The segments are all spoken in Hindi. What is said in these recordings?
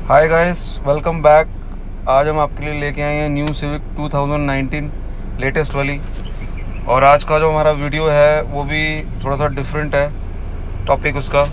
Hi guys, welcome back. आज हम आपके लिए लेके आए हैं न्यू सिविक 2019 लेटेस्ट वाली। और आज का जो हमारा वीडियो है वो भी थोड़ा सा डिफरेंट है। टॉपिक उसका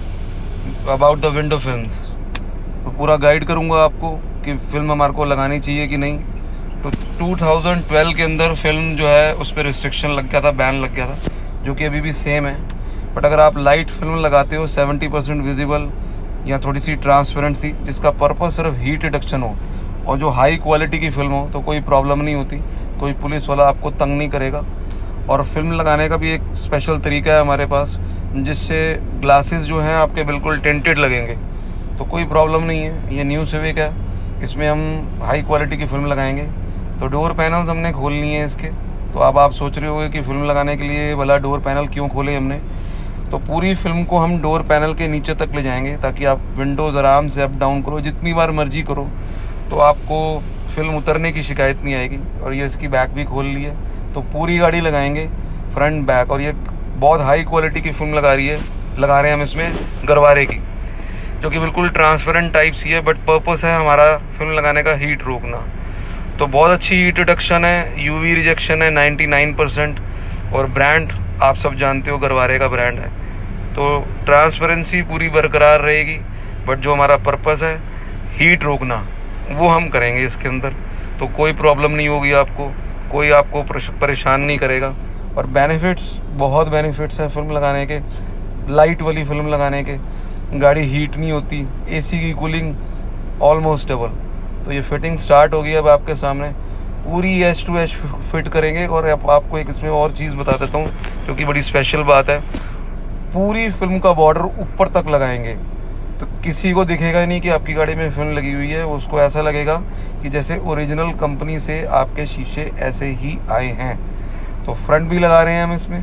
अबाउट द विंडो फिल्म्स। तो पूरा गाइड करूंगा आपको कि फ़िल्म हमारे को लगानी चाहिए कि नहीं। तो 2012 के अंदर फिल्म जो है उस पर रिस्ट्रिक्शन लग गया था, बैन लग गया था, जो कि अभी भी सेम है। बट अगर आप लाइट फिल्म लगाते हो 70% विजिबल या थोड़ी सी ट्रांसपेरेंसी, जिसका पर्पस सिर्फ हीट रिडक्शन हो और जो हाई क्वालिटी की फिल्म हो, तो कोई प्रॉब्लम नहीं होती। कोई पुलिस वाला आपको तंग नहीं करेगा। और फिल्म लगाने का भी एक स्पेशल तरीका है हमारे पास, जिससे ग्लासेस जो हैं आपके बिल्कुल टिंटेड लगेंगे, तो कोई प्रॉब्लम नहीं है। ये न्यू सिविक है, इसमें हम हाई क्वालिटी की फ़िल्म लगाएंगे। तो डोर पैनल्स हमने खोल लिए हैं इसके। तो अब आप सोच रहे होगे कि फ़िल्म लगाने के लिए भला डोर पैनल क्यों खोले हमने। तो पूरी फिल्म को हम डोर पैनल के नीचे तक ले जाएंगे, ताकि आप विंडोज़ आराम से अप डाउन करो, जितनी बार मर्जी करो, तो आपको फिल्म उतरने की शिकायत नहीं आएगी। और ये इसकी बैक भी खोल ली है। तो पूरी गाड़ी लगाएंगे, फ्रंट बैक। और ये बहुत हाई क्वालिटी की फिल्म लगा रहे हैं हम इसमें गरवारे की, जो कि बिल्कुल ट्रांसपेरेंट टाइप सी है। बट पर्पस है हमारा फिल्म लगाने का हीट रोकना। तो बहुत अच्छी हीट रिडक्शन है, यूवी रिजेक्शन है 99%। और ब्रांड आप सब जानते हो, गरवारे का ब्रांड है। तो ट्रांसपेरेंसी पूरी बरकरार रहेगी। बट जो हमारा पर्पस है हीट रोकना, वो हम करेंगे इसके अंदर। तो कोई प्रॉब्लम नहीं होगी आपको, कोई आपको परेशान नहीं करेगा। और बेनिफिट्स, बहुत बेनिफिट्स हैं फिल्म लगाने के, लाइट वाली फिल्म लगाने के। गाड़ी हीट नहीं होती, एसी की कूलिंग ऑलमोस्ट डबल। तो ये फिटिंग स्टार्ट होगी अब आपके सामने। पूरी एच टू एच फिट करेंगे। और आपको एक इसमें और चीज़ बता देता हूँ, जो कि बड़ी स्पेशल बात है। पूरी फिल्म का बॉर्डर ऊपर तक लगाएंगे, तो किसी को दिखेगा नहीं कि आपकी गाड़ी में फिल्म लगी हुई है। उसको ऐसा लगेगा कि जैसे ओरिजिनल कंपनी से आपके शीशे ऐसे ही आए हैं। तो फ्रंट भी लगा रहे हैं हम इसमें।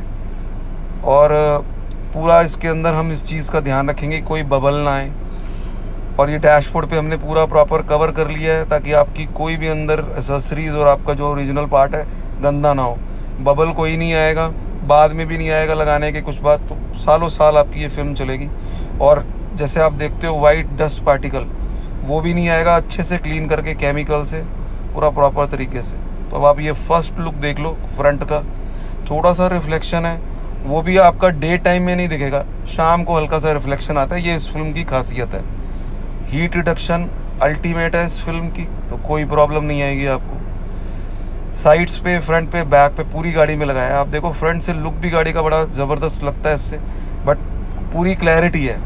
और पूरा इसके अंदर हम इस चीज़ का ध्यान रखेंगे कोई बबल ना आए। और ये डैशबोर्ड पे हमने पूरा प्रॉपर कवर कर लिया है, ताकि आपकी कोई भी अंदर एसेसरीज और आपका जो ओरिजिनल पार्ट है गंदा ना हो। बबल कोई नहीं आएगा, बाद में भी नहीं आएगा लगाने के कुछ बाद। तो सालों साल आपकी ये फिल्म चलेगी। और जैसे आप देखते हो वाइट डस्ट पार्टिकल, वो भी नहीं आएगा, अच्छे से क्लीन करके केमिकल से पूरा प्रॉपर तरीके से। तो अब आप ये फर्स्ट लुक देख लो फ्रंट का। थोड़ा सा रिफ्लेक्शन है, वो भी आपका डे टाइम में नहीं दिखेगा, शाम को हल्का सा रिफ्लेक्शन आता है। ये इस फिल्म की खासियत है। हीट रिडक्शन अल्टीमेट है इस फिल्म की, तो कोई प्रॉब्लम नहीं आएगी आपको। साइड्स पे, फ्रंट पे, बैक पे पूरी गाड़ी में लगाया है। आप देखो फ्रंट से लुक भी गाड़ी का बड़ा ज़बरदस्त लगता है इससे। बट पूरी क्लैरिटी है।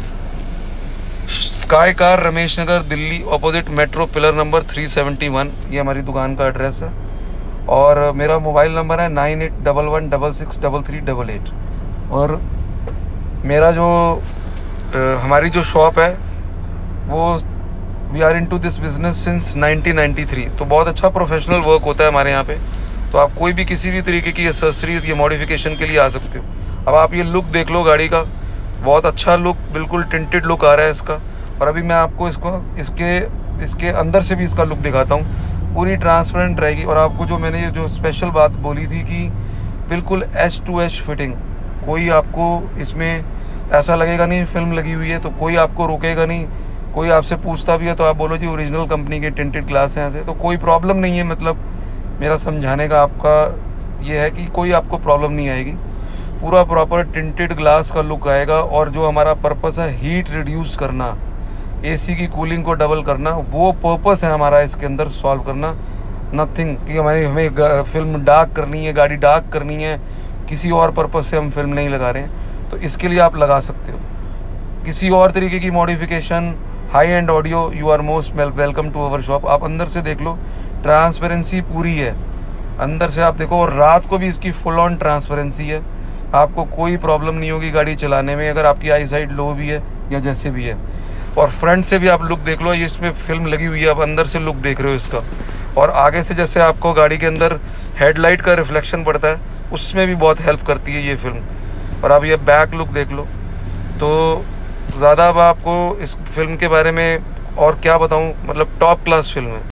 Sky car, Ramesh Nagar, Delhi, opposite metro, pillar number 371। ये हमारी दुकान का एड्रेस है। और मेरा मोबाइल नंबर है 9811663388। और मेरा जो हमारी जो शॉप है वो we are into this business since 1993। तो बहुत अच्छा प्रोफेशनल वर्क होता है हमारे यहाँ पे। तो आप कोई भी किसी भी तरीके की एसेसरीज या मॉडिफिकेशन के लिए आ सकते हो। अब आप ये लुक देख लो गाड़ी का, बहुत अच्छा लुक, बिल्कुल टिंटेड लुक आ रहा है इसका। और अभी मैं आपको इसके अंदर से भी इसका लुक दिखाता हूँ। पूरी ट्रांसपेरेंट रहेगी। और आपको जो मैंने जो स्पेशल बात बोली थी कि बिल्कुल एच टू एच फिटिंग, कोई आपको इसमें ऐसा लगेगा नहीं फिल्म लगी हुई है, तो कोई आपको रोकेगा नहीं। कोई आपसे पूछता भी है तो आप बोलो जी ओरिजिनल कंपनी के टिंटेड ग्लास हैं ऐसे, तो कोई प्रॉब्लम नहीं है। मतलब मेरा समझाने का आपका ये है कि कोई आपको प्रॉब्लम नहीं आएगी। पूरा प्रॉपर टिंटेड ग्लास का लुक आएगा। और जो हमारा पर्पस है हीट रिड्यूस करना, एसी की कूलिंग को डबल करना, वो पर्पस है हमारा इसके अंदर सॉल्व करना। नथिंग कि हमें फिल्म डार्क करनी है, गाड़ी डार्क करनी है, किसी और पर्पस से हम फिल्म नहीं लगा रहे हैं। तो इसके लिए आप लगा सकते हो। किसी और तरीके की modification, high end audio, you are most welcome to our shop. आप अंदर से देख लो, ट्रांसपेरेंसी पूरी है अंदर से, आप देखो। और रात को भी इसकी फुल ऑन ट्रांसपेरेंसी है। आपको कोई प्रॉब्लम नहीं होगी गाड़ी चलाने में, अगर आपकी आई साइड लो भी है या जैसे भी है। और फ्रंट से भी आप लुक देख लो, ये इसमें फिल्म लगी हुई है, आप अंदर से लुक देख रहे हो इसका। और आगे से जैसे आपको गाड़ी के अंदर हेडलाइट का रिफ्लेक्शन पड़ता है, उसमें भी बहुत हेल्प करती है ये फिल्म। और आप ये बैक लुक देख लो। तो ज़्यादा अब आपको इस फिल्म के बारे में और क्या बताऊं, मतलब टॉप क्लास फिल्म है।